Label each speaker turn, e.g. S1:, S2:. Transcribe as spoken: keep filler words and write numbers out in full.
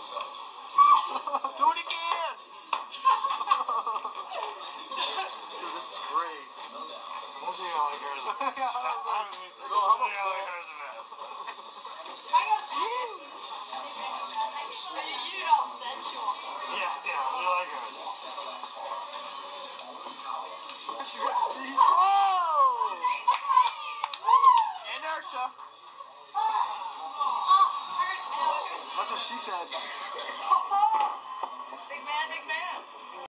S1: Do it again! Dude, this is great. I think I like hers the best. No, I think I like hers the best. Yeah, yeah, we like hers. She's got speed. Whoa! Inertia. That's what she said.